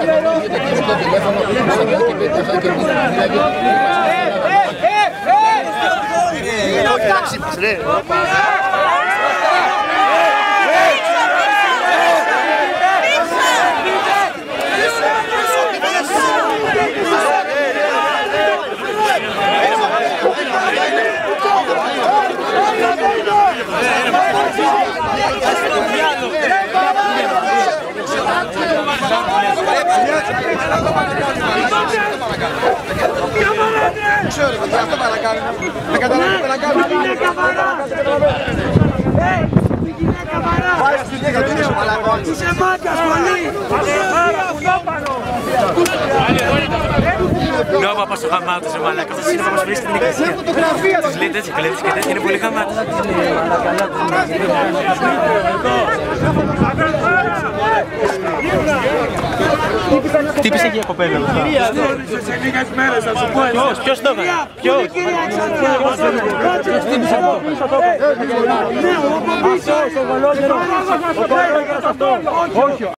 Ξέρω, αυτό παρακάνω. Δεν καταλαβαίνω, παρακάνω. Πάει στη γυναίκα του, είσαι μαλακός. Είσαι μάγκας πολύ. Νόμο πας στο χαμάτο σε μαλάκα, αυτός είναι θα μας βρει στην εκκλησία. Τους λέει τέτοια κλέβεις και τέτοια, είναι πολύ χαμάτος. Χτύπησε και η κοπέλα. Σε λίγες μέρες θα σου πω. Ποιος το έκανε? Ποιος? Χτύπησε από πίσω το έκανε. Ναι, από πίσω. Αυτό, στο γολόγερο. Όχι.